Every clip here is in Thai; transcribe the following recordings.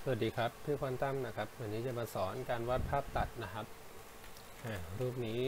วัสดีครับพี่ควอนตัมนะครับวันนี้จะมาสอนการวาดภาพตัดนะครับรูปนี้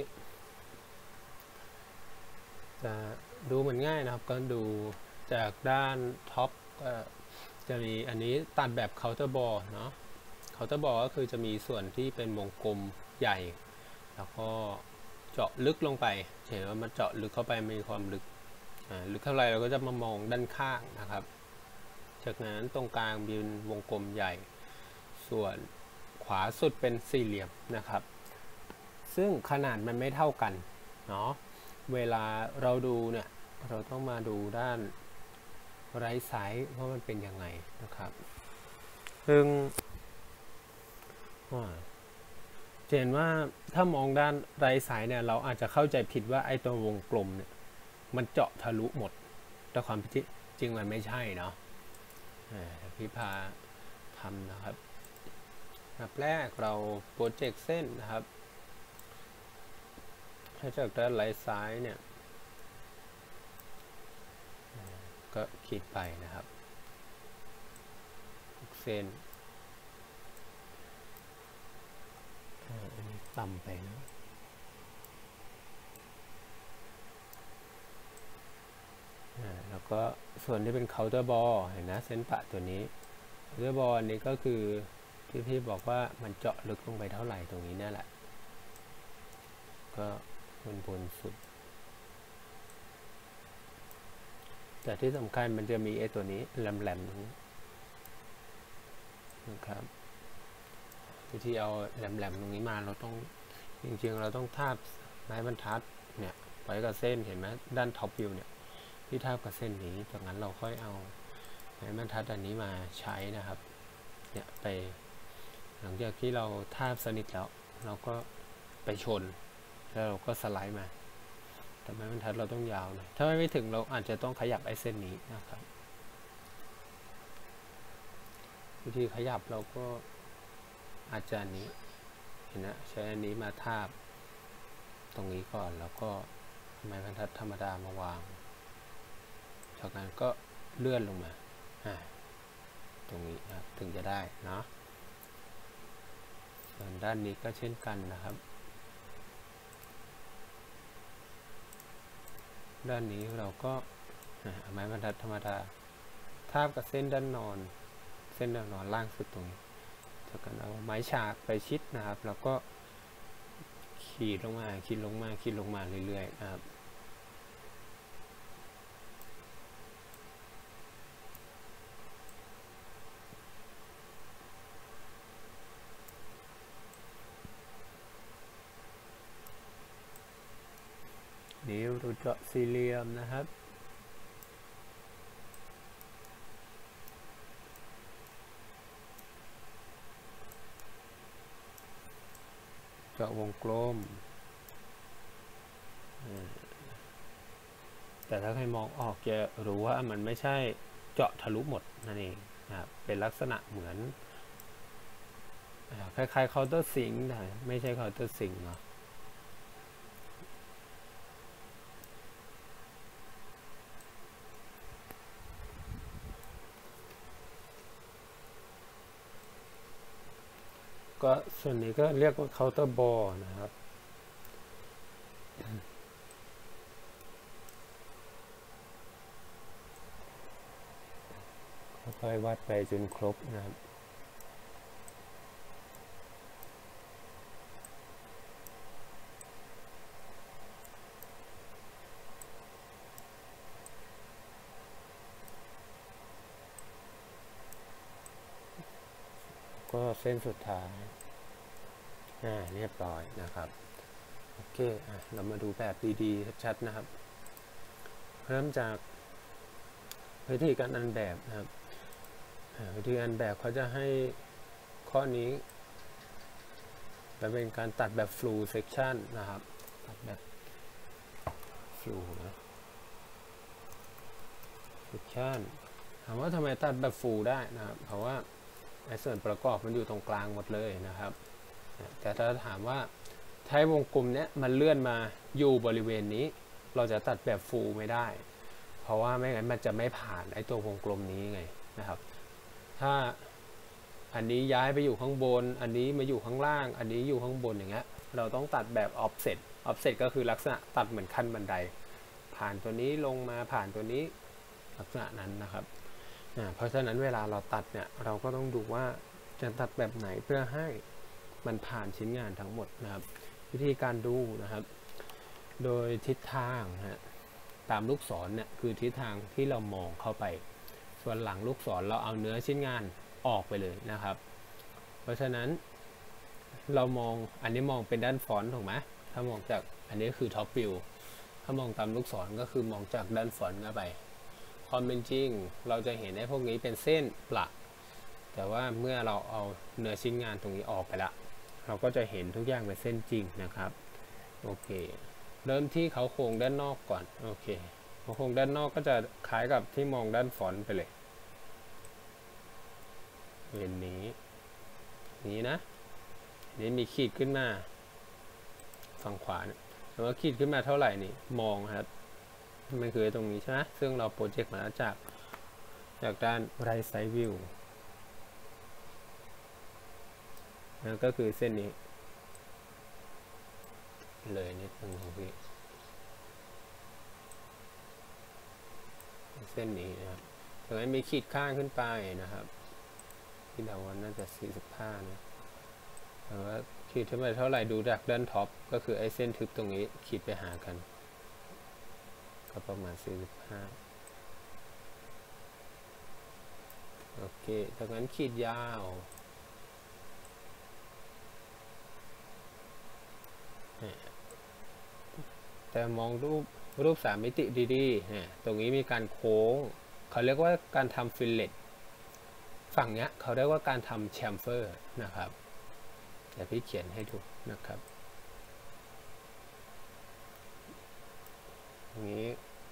จะดูเหมือนง่ายนะครับก็ดูจากด้านท็อปก็จะมีอันนี้ตัดแบบเคาน์เตอร์บอลเนาะเคาน์เตอร์บอลก็คือจะมีส่วนที่เป็นวงกลมใหญ่แล้วก็เจาะลึกลงไปเห็นว่ามันเจาะลึกเข้าไปมีความลึกเท่าไรเราก็จะมามองด้านข้างนะครับจากนั้นตรงกลางเป็นวงกลมใหญ่ส่วนขวาสุดเป็นสี่เหลี่ยมนะครับซึ่งขนาดมันไม่เท่ากันเนาะเวลาเราดูเนี่ยเราต้องมาดูด้านไรท์ไซด์ว่ามันเป็นยังไงนะครับซึ่งเห็นว่าถ้ามองด้านไรท์ไซด์เนี่ยเราอาจจะเข้าใจผิดว่าไอ้ตัววงกลมเนี่ยมันเจาะทะลุหมดแต่ความจริงมันไม่ใช่เนาะพี่พาทำนะครับแบบแรกเราโปรเจกต์เส้นนะครับให้จากด้านไหล่ซ้ายเนี่ยก็ขีดไปนะครับเส้นอันนี้ต่ำไปนะแล้วก็ส่วนที่เป็นเคาน์เตอร์บอลเห็นนะเส้นปะตัวนี้เคาน์เตอร์บอลนี้ก็คือที่พี่บอกว่ามันเจาะลึกลงไปเท่าไหร่ตรงนี้นี่แหละก็บนสุดแต่ที่สำคัญมันจะมีไอ้ตัวนี้แหลมๆนี้นะครับวิธีเอาแหลมๆตรงนี้มาเราต้องจริงๆเราต้องทาบไม้บรรทัดเนี่ยไว้กับเส้นเห็นไหมด้านท็อปวิวเนี่ยที่ทาบกับเส้นนี้จากนั้นเราค่อยเอาไม้บรรทัดอันนี้มาใช้นะครับเนี่ยไปหลังจากที่เราทาบสนิทแล้วเราก็ไปชนแล้วเราก็สไลด์มาแต่ไม้บรรทัดเราต้องยาวหน่อยถ้าไม่ถึงเราอาจจะต้องขยับไอ้เส้นนี้นะครับวิธีขยับเราก็อาจจะนี้เห็นนะใช้อันนี้มาทาบตรงนี้ก่อนแล้วก็ไม้บรรทัดธรรมดามาวางจากนั้นก็เลื่อนลงมาตรงนี้นะครับถึงจะได้เนาะส่วนด้านนี้ก็เช่นกันนะครับด้านนี้เราก็ไม้บรรทัดธรรมดาทาบกับเส้นด้านนอนล่างสุดตรงนี้จากนั้นเอาไม้ฉากไปชิดนะครับแล้วก็ขีดลงมาเรื่อยๆนะครับนี่เราเจาะสี่เหลี่ยมนะครับเจาะวงกลมแต่ถ้าใครมองออกจะรู้ว่ามันไม่ใช่เจาะทะลุหมดนั่นเองนะครับเป็นลักษณะเหมือนคล้ายๆเคาน์เตอร์ซิงค์แต่ไม่ใช่เคาน์เตอร์ซิงค์เนาะก็ส่วนนี้ก็เรียกว่าเคาน์เตอร์บอลนะครับค่อยๆวาดไปจนครบนะครับก็เส้นสุดท้ายเรียบร้อยนะครับโอเคเรามาดูแบบดีๆชัดๆนะครับเริ่มจากวิธีการอันแบบนะครับวิธีอันแบบเขาจะให้ข้อนี้จะเป็นการตัดแบบ full section นะครับตัดแบบ full นะ section ถามว่าทำไมตัดแบบ full ได้นะครับเพราะว่าในส่วนประกอบมันอยู่ตรงกลางหมดเลยนะครับแต่ถ้าถามว่าใช้วงกลมเนี้ยมันเลื่อนมาอยู่บริเวณนี้เราจะตัดแบบ full ไม่ได้เพราะว่าไม่งั้นมันจะไม่ผ่านไอ้ตัววงกลมนี้ไงนะครับถ้าอันนี้ย้ายไปอยู่ข้างบนอันนี้มาอยู่ข้างล่างอันนี้อยู่ข้างบนอย่างเงี้ยเราต้องตัดแบบ offset ก็คือลักษณะตัดเหมือนขั้นบันไดผ่านตัวนี้ลงมาผ่านตัวนี้ลักษณะนั้นนะครับเพราะฉะนั้นเวลาเราตัดเนี่ยเราก็ต้องดูว่าจะตัดแบบไหนเพื่อให้มันผ่านชิ้นงานทั้งหมดนะครับวิธีการดูนะครับโดยทิศทางตามลูกศรเนี่ยคือทิศทางที่เรามองเข้าไปส่วนหลังลูกศรเราเอาเนื้อชิ้นงานออกไปเลยนะครับเพราะฉะนั้นเรามองอันนี้มองเป็นด้านฟอนต์ถูกไหมถ้ามองจากอันนี้คือท็อปวิวถ้ามองตามลูกศรก็คือมองจากด้านฟอนต์เข้าไปความเป็นจริงเราจะเห็นไอ้พวกนี้เป็นเส้นประแต่ว่าเมื่อเราเอาเนื้อชิ้นงานตรงนี้ออกไปละเราก็จะเห็นทุกอย่างเป็นเส้นจริงนะครับโอเคเริ่มที่เขาโครงด้านนอกก่อนโอเคเขาโครงด้านนอกก็จะคล้ายกับที่มองด้านฟอนต์ไปเลยเป็นนี้นะนี่มีขีดขึ้นมาฝั่งขวาเนี่ยแต่ว่าขีดขึ้นมาเท่าไหร่นี่มองครับมันคือตรงนี้ใช่ไหมซึ่งเราโปรเจกต์มาจากด้าน right side view นั่นก็คือเส้นนี้เลยนิดนึงของพี่เส้นนี้นะครับจากนั้นมีขีดข้างขึ้นไปนะครับที่เราว่าน่าจะ45นะแต่ว่าขีดขึ้นไปเท่าไหร่ดูจากด้านท็อปก็คือไอ้เส้นทึบตรงนี้ขีดไปหากันก็ประมาณ45โอเคจากนั้นขีดยาวแต่มองรูป3 มิติดีๆตรงนี้มีการโค้งเขาเรียกว่าการทำฟิลเลตฝั่งเนี้ยเขาเรียกว่าการทำแชมเฟอร์นะครับเดี๋ยวพี่เขียนให้ดูนะครับตรงนี้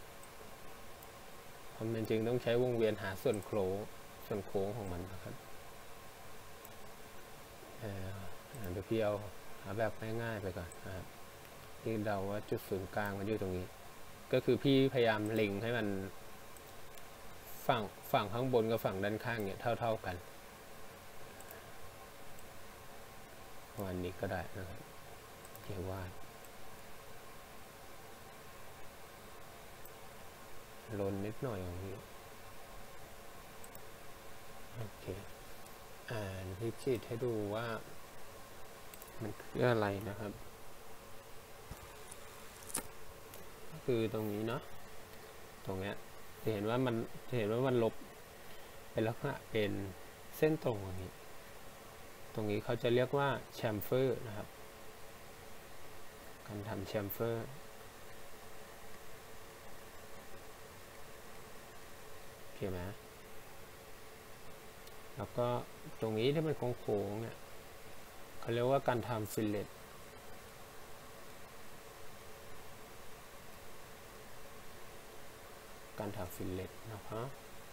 ความเป็นจริงต้องใช้วงเวียนหาส่วนโค้งของมันนะครับเดี๋ยวพี่เอาหาแบบง่ายๆไปก่อนนะครับที่เดาว่าจุดศูนย์กลางมันอยู่ตรงนี้ก็คือพี่พยายามเล็งให้มันฝั่งข้างบนกับฝั่งด้านข้างเนี่ยเท่ากันวันนี้ก็ได้นะครับเขียนวาดลนนิดหน่อยอย่างนี้โอเคพี่ขีดให้ดูว่ามันคืออะไรนะครับคือตรงนี้เนาะตรงเนี้ยจะเห็นว่ามันลบเป็นลักษณะเป็นเส้นตรงอย่างนี้ตรงนี้เขาจะเรียกว่าแชมเฟอร์นะครับการทำแชมเฟอร์โอเคไหมแล้วก็ตรงนี้ที่มันโค้งๆเนี่ยเขาเรียกว่าการทำฟิลเลตนะครับ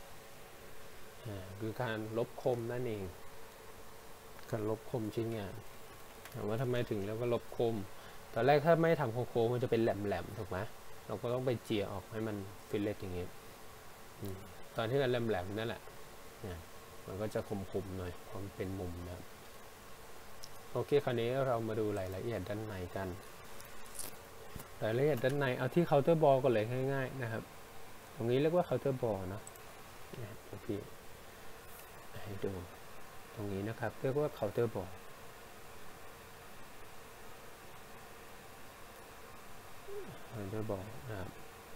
คือการลบคมนั่นเองการลบคมชิ้นงานถามว่าทำไมถึงเรียกว่าลบคมตอนแรกถ้าไม่ทำโค้งๆมันจะเป็นแหลมๆถูกไหมเราก็ต้องไปเจียออกให้มันฟิลเลตอย่างนี้ตอนที่มันแหลมๆนั่นแหละมันก็จะคมๆหน่อยเพราะมันเป็นมุมนะครับโอเคคราวนี้เรามาดูรายละเอียดด้านในกันรายละเอียดด้านในเอาที่เคาน์เตอร์บอลก่อนเลยง่ายๆนะครับตรงนี้เรียกว่าเคาน์เตอร์บอลเนาะพี่ให้ดูตรงนี้นะครับเรียกว่าเคาน์เตอร์บอลนะครับ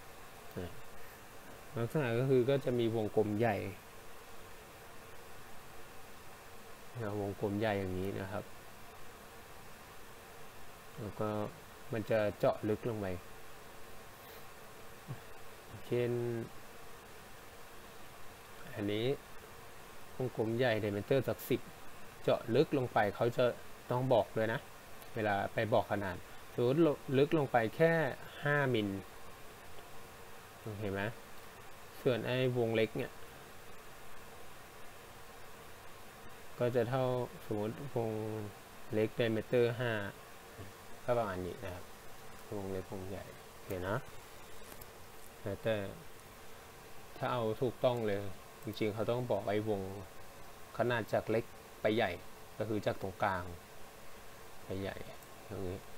ลักษณะก็คือก็จะมีวงกลมใหญ่วงกลมใหญ่อย่างนี้นะครับแล้วก็มันจะเจาะลึกลงไปเช่นอันนี้วงกลมใหญ่diameter สัก10เจาะลึกลงไปเขาจะต้องบอกเลยนะเวลาไปบอกขนาดสมมติลึกลงไปแค่5 มิลเห็นไหมส่วนไอ้วงเล็กเนี่ยก็จะเท่าสมมติวงเล็กdiameter 5ก็ประมาณนี้นะครับวงเล็กวงใหญ่โอเคนะแต่ถ้าเอาถูกต้องเลยจริงๆเขาต้องบอกไอ้วงขนาดจากเล็กไปใหญ่ก็คือจากตรงกลางไปใหญ่ตรงนี้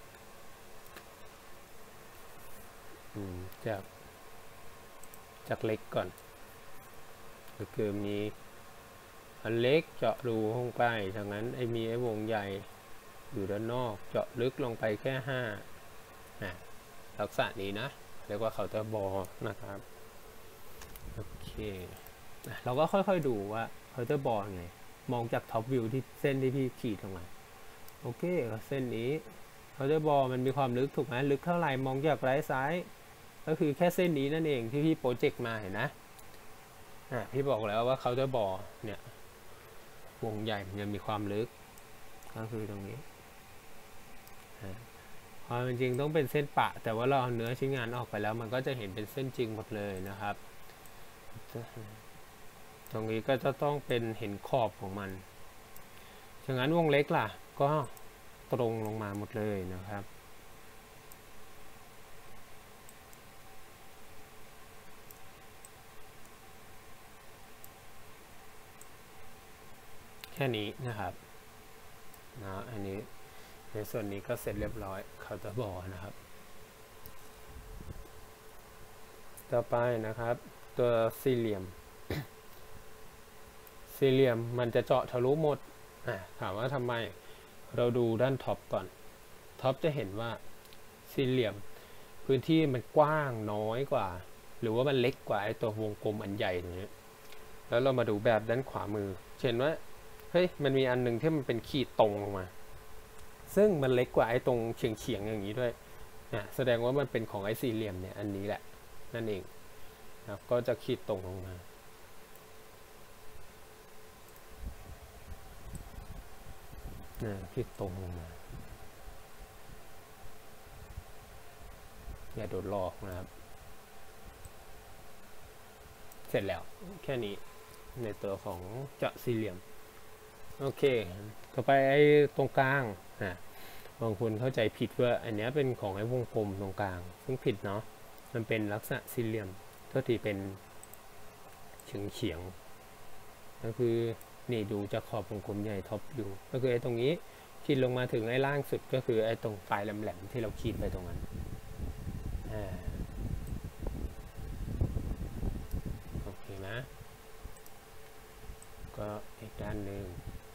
จากเล็กก่อนก็คือมีอันเล็กเจาะรูลงไปจากนั้นมีไอ้วงใหญ่อยู่ด้านนอกเจาะลึกลงไปแค่5ลักษณะนี้นะเรียกว่าเคาน์เตอร์บอลนะครับโอเคเราก็ค่อยๆดูว่าเคาน์เตอร์บอลไงมองจากท็อปวิวที่เส้นที่พี่ขีดลงมาโอเคเส้นนี้เคาน์เตอร์บอลมันมีความลึกถูกไหมลึกเท่าไหร่มองจากไร้ซ้ายก็คือแค่เส้นนี้นั่นเองที่พี่โปรเจกต์มาเห็นนะพี่บอกแล้วว่าเคาน์เตอร์บอลเนี่ยวงใหญ่มันจะมีความลึกก็คือตรงนี้ความจริงต้องเป็นเส้นปะแต่ว่าเราเอาเนื้อชิ้นงานออกไปแล้วมันก็จะเห็นเป็นเส้นจริงหมดเลยนะครับตรงนี้ก็จะต้องเป็นเห็นขอบของมันฉะนั้นวงเล็กล่ะก็ตรงลงมาหมดเลยนะครับแค่นี้นะครับอันนี้ในส่วนนี้ก็เสร็จเรียบร้อยเคาน์เตอร์บอลนะครับต่อไปนะครับตัวสี่เหลี่ยมมันจะเจาะทะลุหมดถามว่าทำไมเราดูด้านท็อปก่อนท็อปจะเห็นว่าสี่เหลี่ยมพื้นที่มันกว้างน้อยกว่าหรือว่ามันเล็กกว่าไอ้ตัววงกลมอันใหญ่ตรงนี้แล้วเรามาดูแบบด้านขวามือเห็นว่าเฮ้ยมันมีอันนึงที่มันเป็นขีดตรงลงมาซึ่งมันเล็กกว่าไอ้ตรงเฉียงอย่างนี้ด้วยแสดงว่ามันเป็นของไอ้สี่เหลี่ยมเนี่ยอันนี้แหละนั่นเองครับก็จะขีดตรงลงมาขีดตรงลงมาอย่าโดนหลอกนะครับเสร็จแล้วแค่นี้ในตัวของเจาะสี่เหลี่ยมโอเคต่อไปไอ้ตรงกลางบางคนเข้าใจผิดว่าอันนี้เป็นของไอ้วงกลมตรงกลางซึ่งผิดเนาะมันเป็นลักษณะสี่เหลี่ยมก็ที่เป็นเฉียงก็คือนี่ดูจากขอบวงกลมใหญ่ท็อปอยู่ก็คือไอ้ตรงนี้ขีดลงมาถึงไอ้ล่างสุดก็คือไอ้ตรงปลายแหลมๆที่เราขีดไปตรงนั้นโอเคนะก็อีกด้านหนึ่ง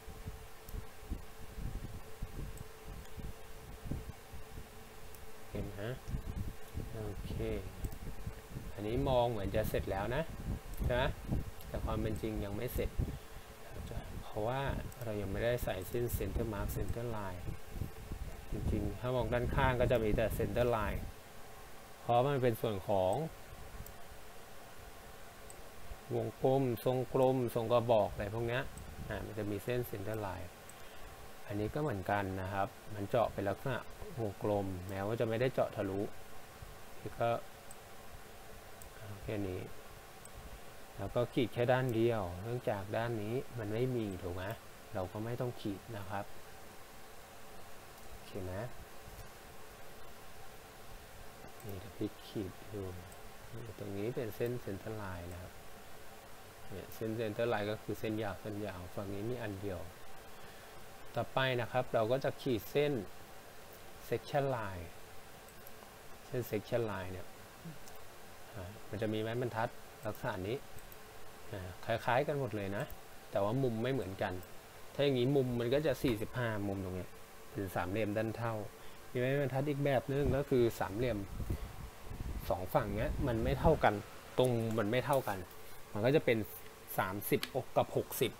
เห็นนะโอเคอันนี้มองเหมือนจะเสร็จแล้วนะใช่ไหมแต่ความเป็นจริงยังไม่เสร็จเพราะว่าเรายังไม่ได้ใส่เส้นเซนเตอร์มาร์กเซนเตอร์ไลน์จริงๆถ้ามองด้านข้างก็จะมีแต่เซนเตอร์ไลน์เพราะมันเป็นส่วนของวงกลมทรงกลมทรงกระบอกอะไรพวกนี้มันจะมีเส้นเซนเตอร์ไลน์อันนี้ก็เหมือนกันนะครับมันเจาะเป็นลักษณะวงกลมแม้ว่าจะไม่ได้เจาะทะลุก็แค่นี้แล้วก็ขีดแค่ด้านเดียวเนื่องจากด้านนี้มันไม่มีถูกไหมเราก็ไม่ต้องขีดนะครับโอเคนะนี่ถ้าพี่ขีดดูตรงนี้เป็นเส้นเซนเตอร์ไลน์นะครับเนี่ยเส้นเซนเตอร์ไลน์ก็คือเส้นยาวฝั่งนี้มีอันเดียวต่อไปนะครับเราก็จะขีดเส้น section line เส้น section line เนี่ยมันจะมีไม้บรรทัดลักษณะนี้คล้ายๆกันหมดเลยนะแต่ว่ามุมไม่เหมือนกันถ้าอย่างนี้มุมมันก็จะ45มุมตรงนี้เป็นสามเหลี่ยมด้านเท่ามีไม้บรรทัดอีกแบบนึงก็คือสามเหลี่ยม2ฝั่งเนี้ยมันไม่เท่ากันตรงมันไม่เท่ากันมันก็จะเป็น30กับ60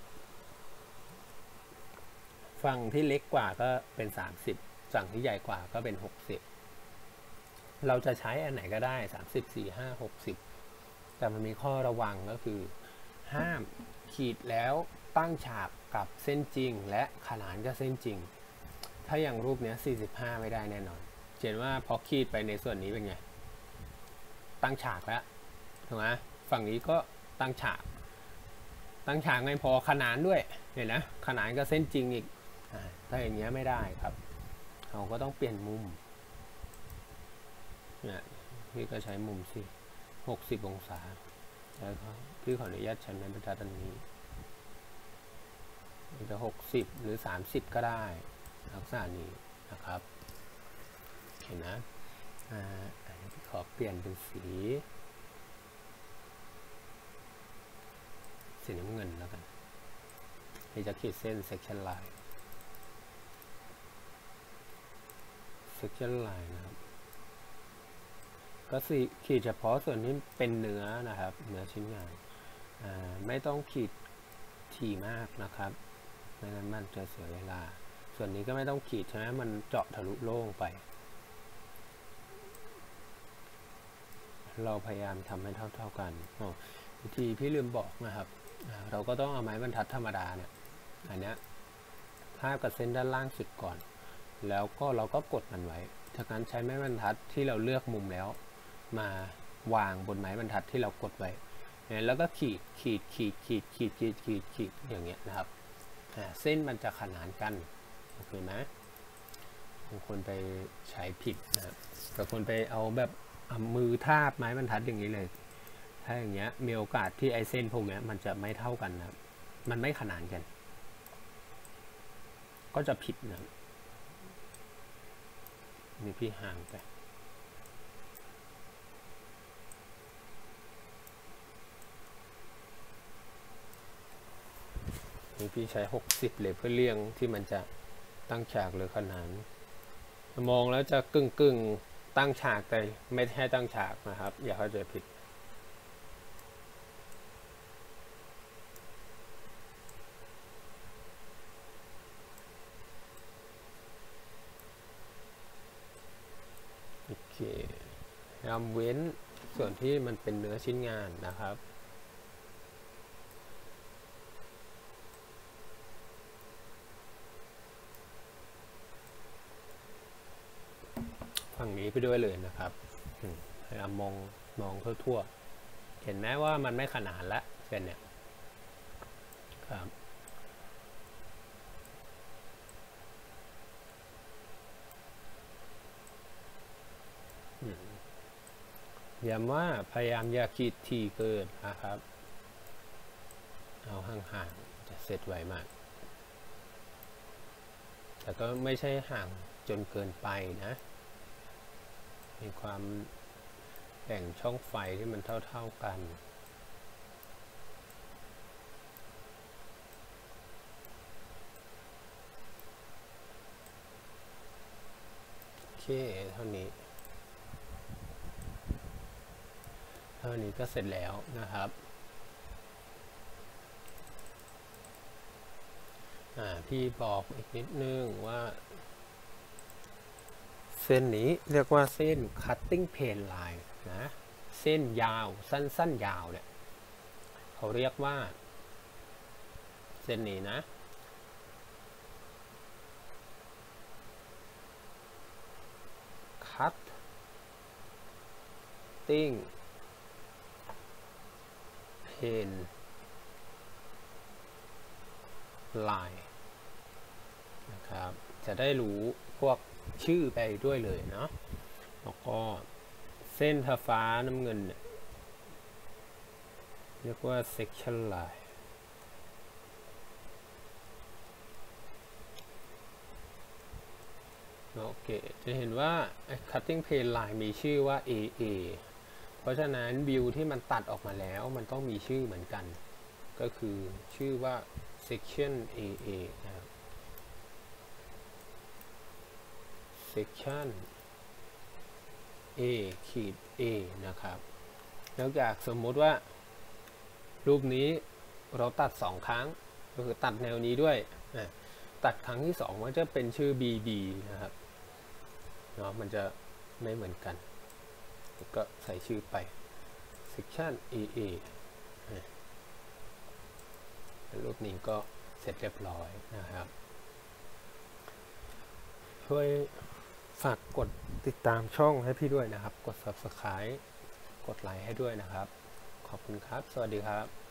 ฝั่งที่เล็กกว่าก็เป็น30ฝั่งที่ใหญ่กว่าก็เป็น60เราจะใช้อันไหนก็ได้30 45 60แต่มันมีข้อระวังก็คือห้ามขีดแล้วตั้งฉากกับเส้นจริงและขนานกับเส้นจริงถ้าอย่างรูปนี้45ไม่ได้แน่นอนเห็นว่าพอขีดไปในส่วนนี้เป็นไงตั้งฉากแล้วถูกไหมฝั่งนี้ก็ตั้งฉากไม่พอขนานด้วยเห็นนะขนานกับเส้นจริงอีกถ้าอย่างเงี้ยไม่ได้ครับเราก็ต้องเปลี่ยนมุมเนี่ยพี่ก็ใช้มุม60องศาแล้วพี่ขออนุญาตใช้ไม้บรรทัดอันนี้จะ60หรือ30ก็ได้ลักษณะนี้นะครับเห็นนะอันนี้ขอเปลี่ยนเป็นสีน้ำเงินแล้วกันที่จะขีดเส้น section line นะครับก็ขีดเฉพาะส่วนที่เป็นเนื้อนะครับเนื้อชิ้นงานไม่ต้องขีดถี่มากนะครับไม่งั้นมันจะเสียเวลาส่วนนี้ก็ไม่ต้องขีดใช่ไหมมันเจาะทะลุโล่งไปเราพยายามทำให้เท่ากันวิธีพี่ลืมบอกนะครับเราก็ต้องเอาไม้บรรทัดธรรมดาเนี่ยอันนี้ทาบกับเส้นด้านล่างสุดก่อนแล้วก็เราก็กดมันไว้จากนั้นใช้ไม้บรรทัดที่เราเลือกมุมแล้วมาวางบนไม้บรรทัดที่เรากดไว้แล้วก็ขีดอย่างเงี้ยนะครับเส้นมันจะขนานกันโอเคไหมบางคนไปใช้ผิดนะครับบางคนไปเอาแบบมือทาบไม้บรรทัดอย่างนี้เลยถ้าอย่างเงี้ยมีโอกาสที่ไอเส้นพวกนี้มันจะไม่เท่ากันนะครับมันไม่ขนานกันก็จะผิดนะนี่พี่ห่างไปนี่พี่ใช้60เลยเพื่อเลี่ยงที่มันจะตั้งฉากหรือขนานมองแล้วจะกึ่งตั้งฉากแต่ไม่ใช่ตั้งฉากนะครับอย่าเข้าใจผิดโอเคพยายามเว้นส่วนที่มันเป็นเนื้อชิ้นงานนะครับฝั่งนี้ไปด้วยเลยนะครับพยายามมองทั่วๆเห็นไหมว่ามันไม่ขนานละเส้นเนี่ยครับย้ำว่าพยายามอย่าขีดทีเกินนะครับเอาห่างๆจะเสร็จไวมากแต่ก็ไม่ใช่ห่างจนเกินไปนะมีความแบ่งช่องไฟที่มันเท่ากันโอเคเท่านี้ก็เสร็จแล้วนะครับพี่บอกอีกนิดนึงว่าเส้นนี้เรียกว่าเส้น cutting plane line นะเส้นยาวสั้นยาวเนี่ยเขาเรียกว่าเส้นนี้นะ cutting plane line นะครับจะได้รู้พวกชื่อไปด้วยเลยเนาะแล้วก็เส้นฟ้าน้ำเงินเนี่ยเรียกว่า section line โอเคจะเห็นว่า cutting plane line มีชื่อว่า AA เพราะฉะนั้นวิวที่มันตัดออกมาแล้วมันต้องมีชื่อเหมือนกันก็คือชื่อว่า section AA นะครับ section A ขีด A นะครับแล้วจากสมมติว่ารูปนี้เราตัด2ครั้งก็คือตัดแนวนี้ด้วยตัดครั้งที่2มันจะเป็นชื่อ BB นะครับเนาะมันจะไม่เหมือนกันก็ใส่ชื่อไป section AA รูปนี้ก็เสร็จเรียบร้อยนะครับช่วยฝากกดติดตามช่องให้พี่ด้วยนะครับกด Subscribe กดไลค์ให้ด้วยนะครับขอบคุณครับสวัสดีครับ